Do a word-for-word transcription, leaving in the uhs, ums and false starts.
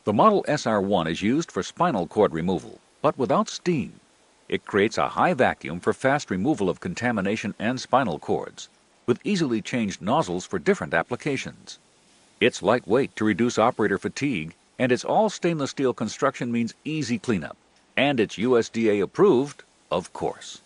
The model S R one is used for spinal cord removal, but without steam. It creates a high vacuum for fast removal of contamination and spinal cords, with easily changed nozzles for different applications. It's lightweight to reduce operator fatigue, and its all stainless steel construction means easy cleanup. And it's U S D A approved, of course.